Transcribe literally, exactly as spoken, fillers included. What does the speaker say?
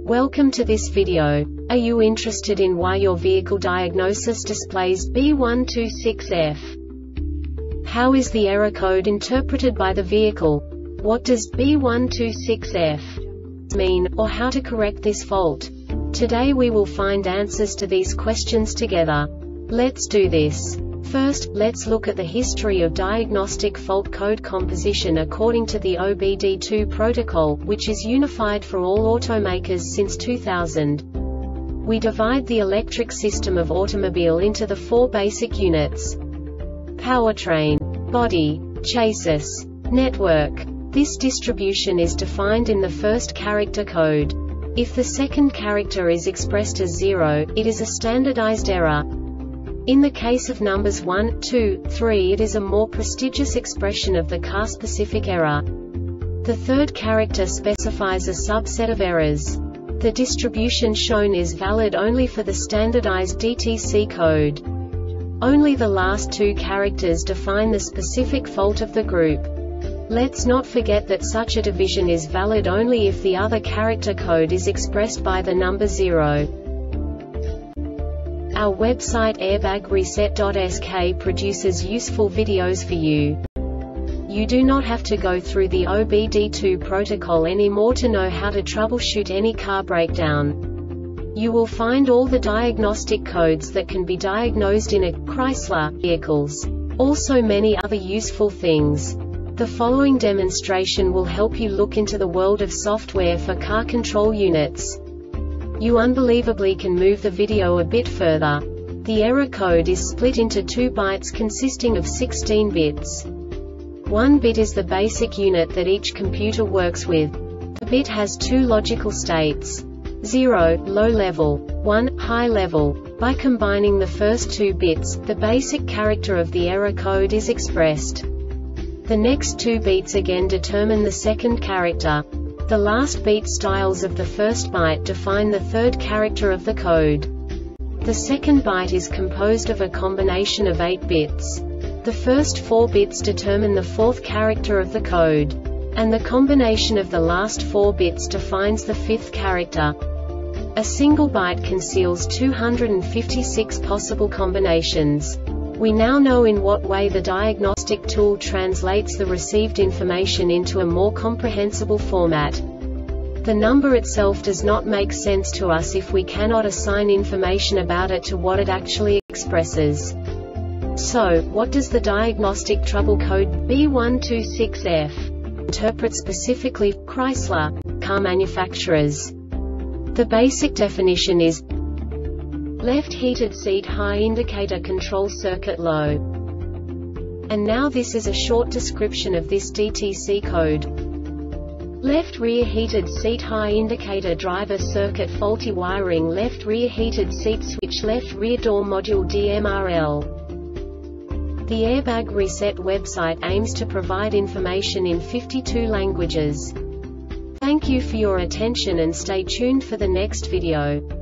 Welcome to this video. Are you interested in why your vehicle diagnosis displays B one two six F? How is the error code interpreted by the vehicle? What does B one two six F mean, or how to correct this fault? Today we will find answers to these questions together. Let's do this. First, let's look at the history of diagnostic fault code composition according to the O B D two protocol, which is unified for all automakers since two thousand. We divide the electric system of automobile into the four basic units: powertrain, body, chassis, network. This distribution is defined in the first character code. If the second character is expressed as zero, it is a standardized error. In the case of numbers one, two, three, it is a more prestigious expression of the car-specific error. The third character specifies a subset of errors. The distribution shown is valid only for the standardized D T C code. Only the last two characters define the specific fault of the group. Let's not forget that such a division is valid only if the other character code is expressed by the number zero. Our website airbag reset dot S K produces useful videos for you. You do not have to go through the O B D two protocol anymore to know how to troubleshoot any car breakdown. You will find all the diagnostic codes that can be diagnosed in a Chrysler vehicles. Also many other useful things. The following demonstration will help you look into the world of software for car control units. You unbelievably can move the video a bit further. The error code is split into two bytes consisting of sixteen bits. One bit is the basic unit that each computer works with. The bit has two logical states: zero, low level, one, high level. By combining the first two bits, the basic character of the error code is expressed. The next two beats again determine the second character. The last beat styles of the first byte define the third character of the code. The second byte is composed of a combination of eight bits. The first four bits determine the fourth character of the code. And the combination of the last four bits defines the fifth character. A single byte conceals two hundred fifty-six possible combinations. We now know in what way the diagnostic tool translates the received information into a more comprehensible format. The number itself does not make sense to us if we cannot assign information about it to what it actually expresses. So, what does the diagnostic trouble code B one two six F interpret specifically for Chrysler car manufacturers? The basic definition is left heated seat high indicator control circuit low. And now this is a short description of this D T C code. Left rear heated seat high indicator driver circuit faulty wiring, left rear heated seat switch, left rear door module D M R L. The Airbag Reset website aims to provide information in fifty-two languages. Thank you for your attention and stay tuned for the next video.